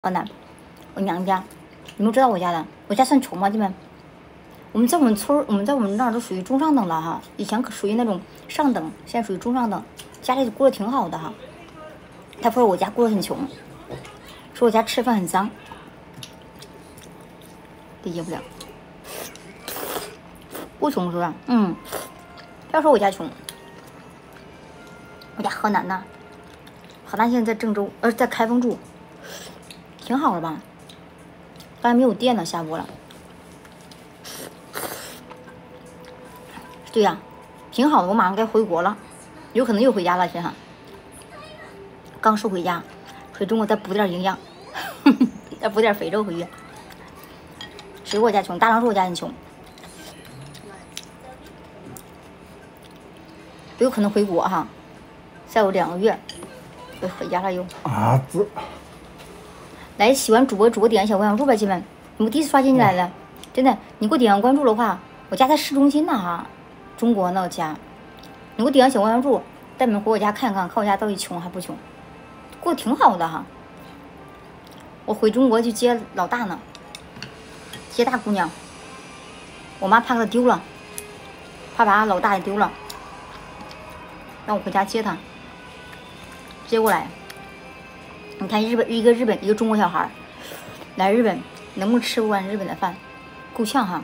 河南，我娘家，你们知道我家的？我家算穷吗？弟们，我们在我们村儿，我们在我们那儿都属于中上等了哈。以前可属于那种上等，现在属于中上等，家里过得挺好的哈。他说我家过得很穷，说我家吃饭很脏，理解不了。不穷是吧？不要说我家穷，我家河南呐，河南现在在郑州，在开封住，挺好的吧？当然没有电了，下播了。对呀，挺好的，我马上该回国了，有可能又回家了，现在。刚说回家，回中国再补点营养，再补点肥肉回去。谁说我家穷？大郎说我家很穷，有可能回国哈，再有2个月，就回家了又。 啊子， 来，喜欢主播点小关注吧，亲们。你们第一次刷进来的，真的，你给我点上关注的话，我家在市中心呢哈，中国那个家，你给我点上小关注，带你们回我家看看，看我家到底穷还不穷，过得挺好的哈。我回中国去接老大呢，接大姑娘，我妈怕她丢了，怕把老大也丢了，让我回家接她，接过来。你看一个中国小孩来日本，能不能吃不完日本的饭？够呛哈。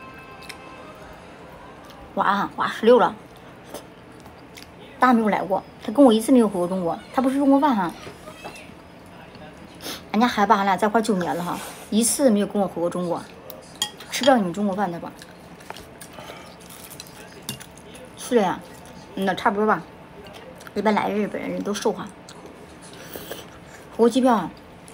娃16了，大没有来过，他跟我一次没有回过中国，他不是中国饭哈。俺家孩子俺俩在一块9年了哈，一次没有跟我回过中国，吃不了你们中国饭的吧？是的呀，那差不多吧。一般来日本人都瘦哈。国机票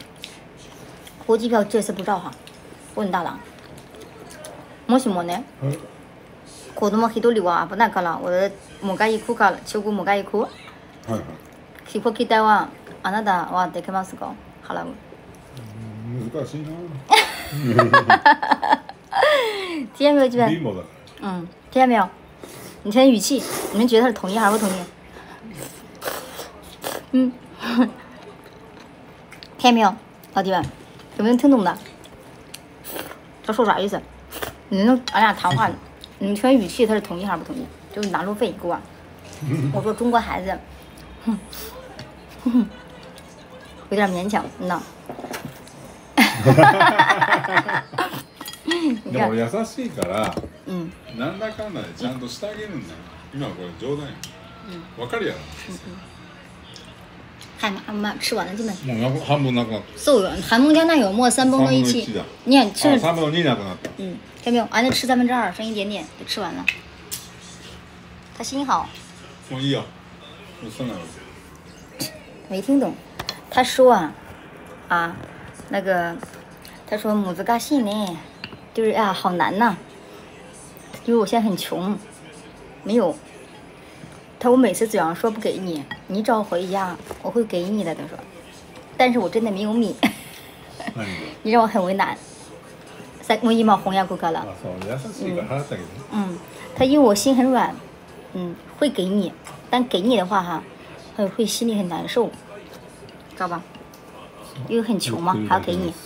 这次不知道哈，问大郎。もしもね、子供一人は危ないから俺もが行くから中国もが行く。飛行機代はあなたはできますか？払う。 難しいな。 听见没有，基本？ 貧乏だ。 听见没有？你听语气，你们觉得他是同意还是不同意？听见没有，老弟们，有没有听懂的？他说啥意思？你能俺俩谈话，你听语气他是同意还是不同意？就是拿路费给我。我说中国孩子，有点勉强，那。 でも優しいから、なんだかんだでちゃんとしてあげるんだよ。今これ冗談よ。わかるやろ。 俺妈吃完了，基本。 もう半分なくなった。 そうよ，韩梦家那有没3分の1。你看吃。 3分の2なくなった。 听没有？俺那吃2/3，剩一点点就吃完了。他心好。 もういいよ。もうそんなの。 没听懂，他说那个，他说母子嘎信呢，就是好难呐，因为我现在很穷，没有。他说我每次嘴上说不给你，你只要回家我会给你的。他说，但是我真的没有米，你让我很为难。我一毛红呀够了。他因为我心很软，会给你，但给你的话哈，会心里很难受，知道吧？因为很穷嘛，还要给你。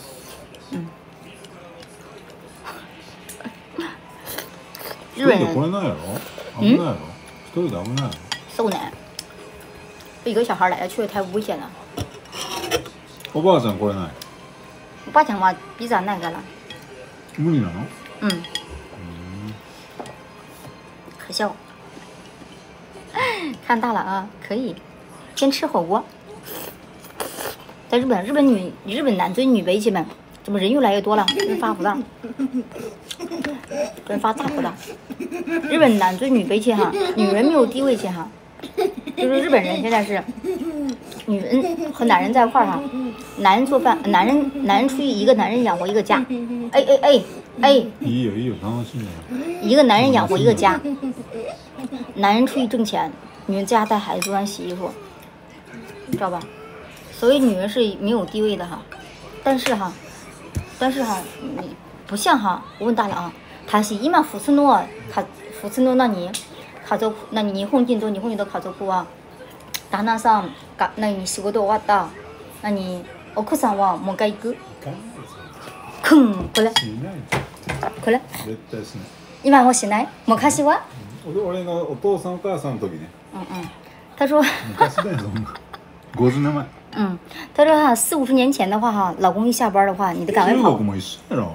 日本人。受难。一个小孩来了去了太危险了。 おばあちゃん来れない。 おばあちゃんはビザないから。 無理なの？ 可笑。看大了啊，可以。先吃火锅。在日本男尊女卑，亲们，怎么人越来越多了？人发福了，人发大福了。日本男尊女卑去哈，女人没有地位去哈，就是日本人现在是女人和男人在一块儿哈，男人做饭，男人出去一个男人养活一个家，一个男人养活一个家，男人出去挣钱，女人在家带孩子做饭洗衣服，知道吧？所以女人是没有地位的哈，但是哈，你不像哈，我问大郎，他是今普通の普通の何日本人と日本人の家族は旦那さんが仕事終わった奥さんはもう一回行く？これ。これ。 絶対しない。 今我しない？昔は？ 俺のお父さんお母さんの時ね。 他说。 昔だよそんな。50年前。 他说哈，40-50年前的话哈，老公一下班的话，你得赶快跑。 中国も一緒やろ。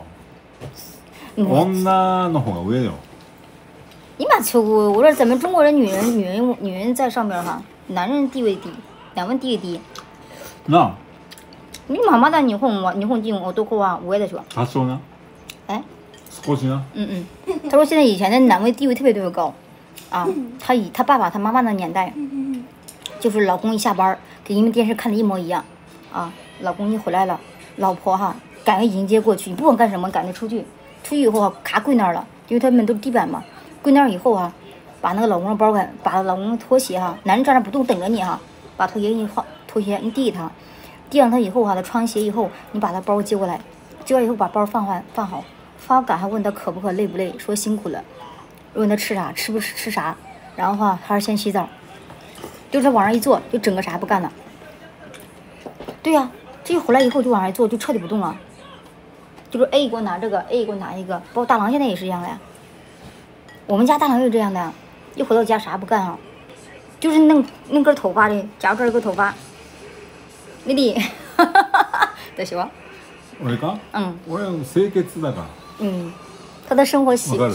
女の方が上よ。 今我说咱们中国人女人在上面哈，男人地位低，两人地位低。 なあ。 今まだ日本人男は上でしょ。 多少な？ 哎。 少しな。 他说现在以前的男人地位特别高，啊，他爸爸他妈妈那年代，就是老公一下班，跟你们电视看的一模一样，啊，老公一回来了，老婆哈赶快迎接过去，你不管干什么赶着出去以后啊咔跪那儿了，因为他们都是地板嘛，跪那儿以后啊，把那个老公的包把老公的拖鞋哈，男人站那不动等着你哈，把拖鞋你递给他，递上他以后哈，他穿完鞋以后，你把他包接过来，接完以后把包放好。赶还问他渴不渴累不累，说辛苦了，问他吃啥吃不吃啥，然后话还是先洗澡，就是他往上一坐就整个啥不干了。对呀，这一回来以后就往上一坐就彻底不动了，就是 A 给我拿这个 ，A 给我拿一个，包括大郎现在也是一样的呀。我们家大郎也是这样的呀，一回到家啥不干啊，就是那根头发的夹这根头发，那里，对是吧？ 俺か？俺は清潔だから。 他的生活习惯。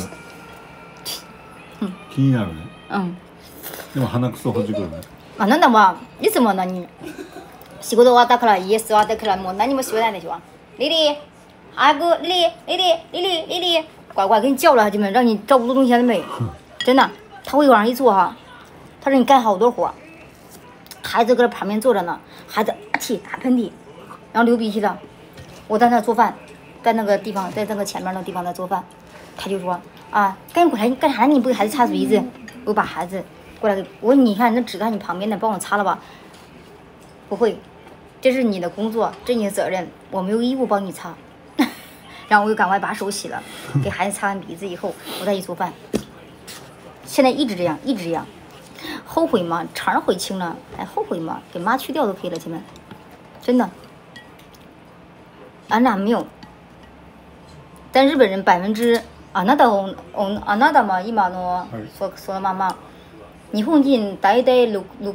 気になるね。でも鼻くそほじくるね。 なんだまあいつも仕事終わったから家座ってからもう何も学ないでしょ。丽丽，阿哥，丽丽，乖乖给你叫了，兄弟们，让你照顾东西了没？真的，他会往上一坐哈，他说你干好多活，孩子搁这旁边坐着呢，孩子打喷嚏，然后流鼻涕了，我在那做饭。在那个地方，在那个前面那个地方在做饭，他就说啊，赶紧过来，你干啥？你不给孩子擦嘴子？我把孩子过来给我说，你看那纸在你旁边的，帮我擦了吧。不会，这是你的工作，这是你的责任，我没有义务帮你擦。然后我就赶快把手洗了，给孩子擦完鼻子以后，我再一做饭。现在一直这样，后悔吗？肠悔青了，还后悔吗？给妈去掉都可以了，亲们，真的，俺俩没有。但日本人あなたも今のそのまま日本人大体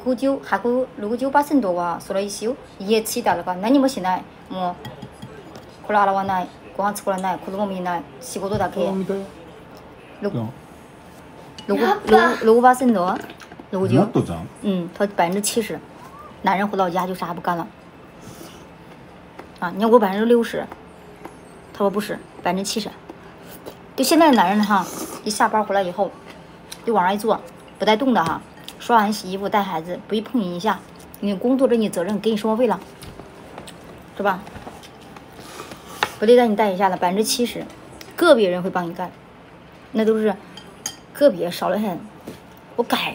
60%はそれ一緒。家着いたら何もしない。もうこれ洗わない、ご飯作らない、子供見ない、仕事だけ。60%？ 60？他70%。男人回到家就啥不干了。啊，你要给我60%。他说不是，70%。就现在的男人哈，一下班回来以后，就往上一坐，不带动的哈。刷完洗衣服带孩子，不一碰你一下，你工作这你责任，给你生活费了，是吧？不得让你带一下了，70%。个别人会帮你干，那都是个别，少了很。我改。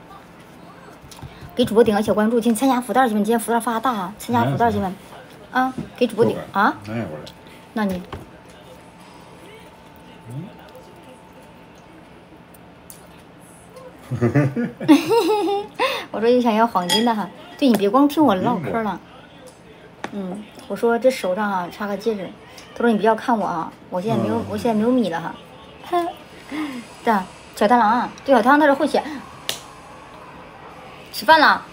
给主播点个小关注，请参加福袋，去们今天福袋发大啊！参加福袋，去们啊，给主播点啊。那你，我说你想要黄金的哈，对你别光听我唠嗑了，我说这手上啊插个戒指，他说你不要看我啊，我现在没有米了哈，对，小太郎啊，对，小太郎他是会写，吃饭了，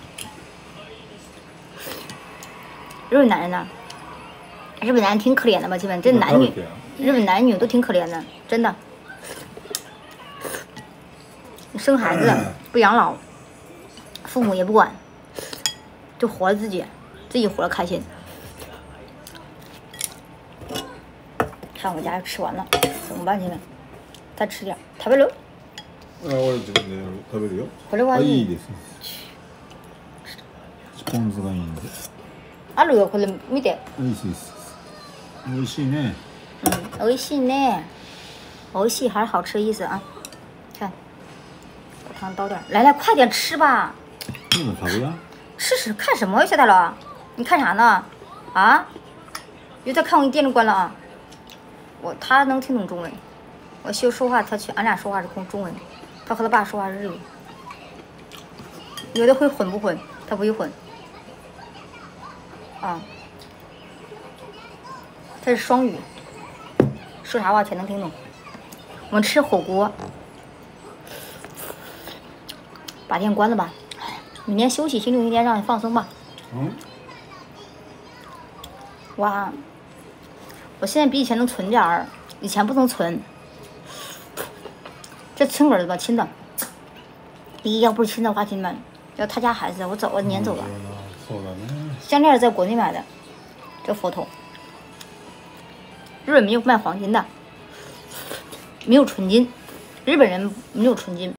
日本男人呢？日本男人挺可怜的吧，基本这男女，日本男女都挺可怜的，真的。生孩子不养老，父母也不管，就活了自己活了开心。上我家吃完了，怎么办？现在再吃点，食べる？ 俺自分で食べるよ。 これはいい。 ですね。ポン酢がいいんで。 あるよ、これ見て。 美味しいです。美味しいね。 美味しいね。美味しい还是好吃的意思啊？看，把汤倒点，来，快点吃吧。吃看什么呀，小大佬？你看啥呢？啊？别再看我，你电视关了啊！他能听懂中文，我说话俺俩说话是中文，他和他爸说话是日语。有的会混不混？他不会混。啊， 它是双语，说啥话全能听懂。我们吃火锅，把店关了吧，明天休息，星期六一天让你放松吧。哇，我现在比以前能存点儿，以前不能存。这亲儿子吧，亲的。咦，要不是亲的话，亲们，要他家孩子，我早撵走了。项链在国内买的，这佛头。日本没有卖黄金的，没有纯金，日本人没有纯金。